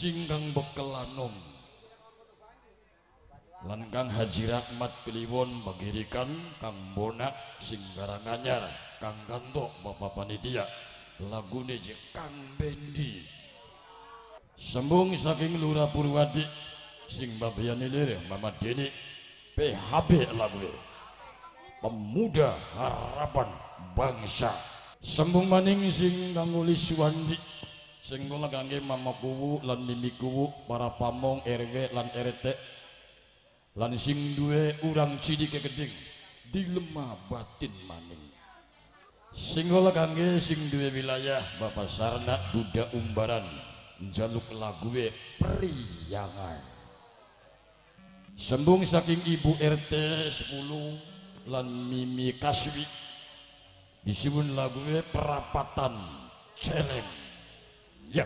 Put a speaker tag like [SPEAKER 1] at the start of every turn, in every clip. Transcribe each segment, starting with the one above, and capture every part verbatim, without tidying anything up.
[SPEAKER 1] singgang bekelanom lan Kang Haji Rahmat Piliwon bagirikan Kang Bonak sing garang anyar Kang Kanto Bapak Panitia lagune je Kang Bendi sembung saking Lurah Purwadi sing babian ilir Mama Deni P H B lagu Pemuda Harapan Bangsa sembung maning sing kanggo Liswandi sing kula kangge Mama Kuwu lan Mimi Kuwu para pamong R W lan R T lan sing duwe urang cidike gedeng dilemah batin maning sing kula kangge sing duwe wilayah Bapak Sarna Duda Umbaran njaluk laguwe Priyangan sembung saking Ibu R T sepuluh lan Mimi Kaswi disebut laguwe Perapatan Celeng ya.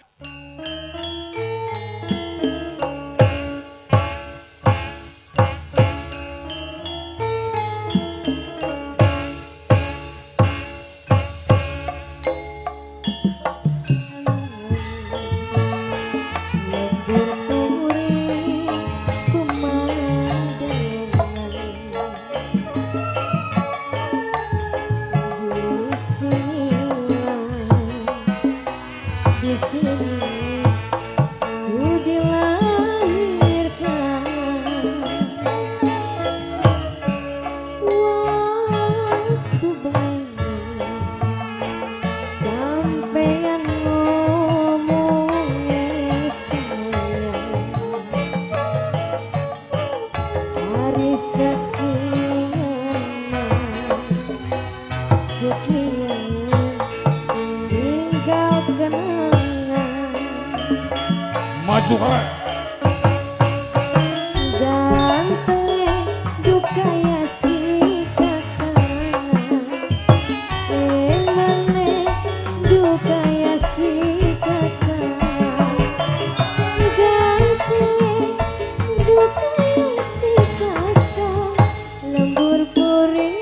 [SPEAKER 1] Maju kan
[SPEAKER 2] gantengnya dukaya si kakak emane dukaya si kakak gantengnya dukaya si kakak lembur puring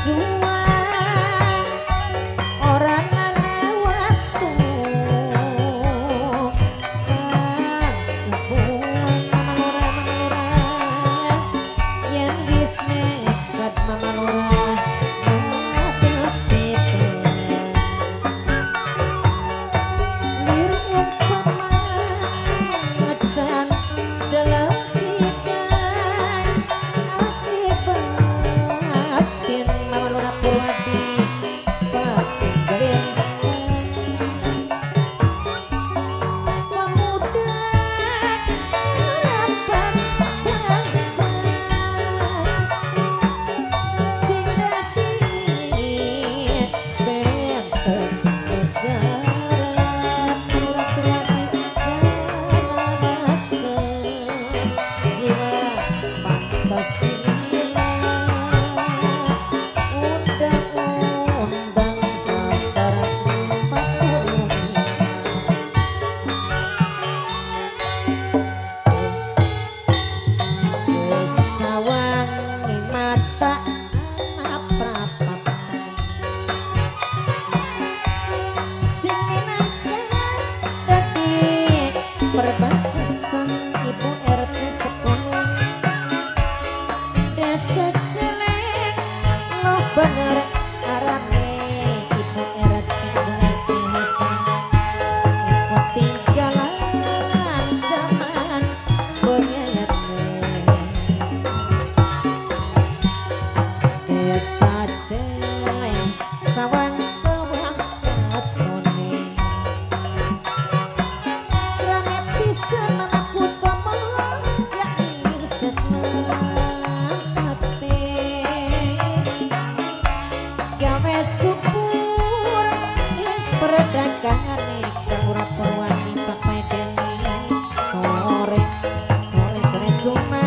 [SPEAKER 2] berjuang orang lewat tuh kebuang mama lora mama lora yang wis nekat mama lora ngadepi lir umpama ngejan dalam hidan ati batin mama lora purwati batin gelir pemuda harapan bangsa sing dadi benteng negara lora purwati jalanakeun jiwa Pancasila undang-undang dasar empat puluh lima wis sawangi mata naprapatan sing minangka dadi perbatasan ibu R T sepuluh desa Celeng lo bener arane ibu R T ibu R T Hasan ibu tinggalan zaman bonyane desa Celeng sawang-sawang katone rame pisan mamaku tomo yakin senate gawe subur yang perdagangan ora perwani papedene sore sore sore cuma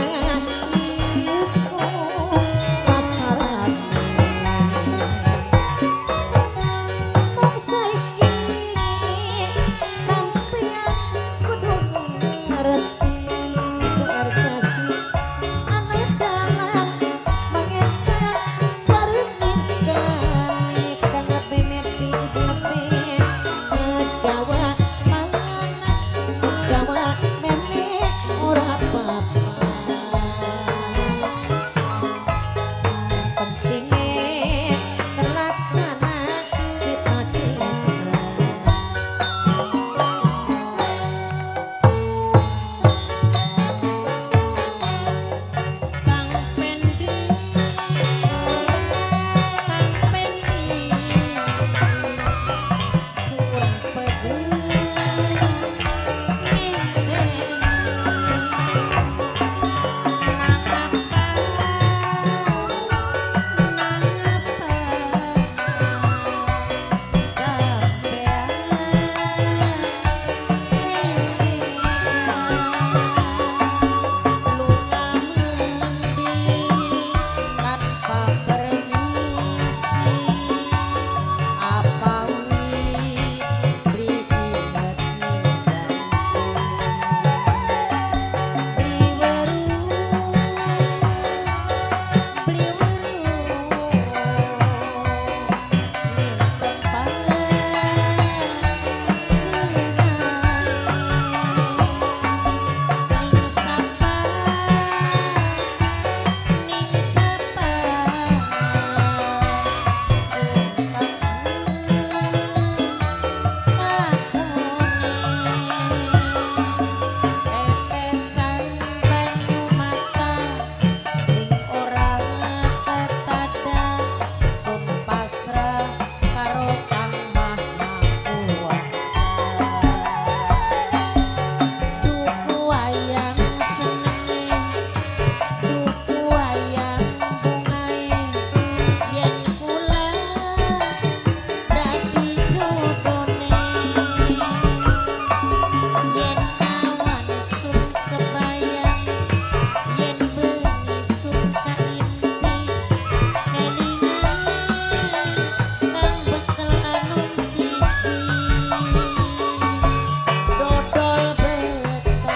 [SPEAKER 2] pasarane mong saiki sampeyan kudu ngerti berkasih anu dalam mengetan parendikan kang lebih meti lebih gawa mana gawa mene ora apa-apa pentingnya terlaksana cita-cita Kang Pendi Kang Pendi suwun pegel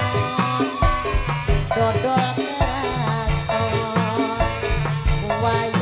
[SPEAKER 2] dodol keraton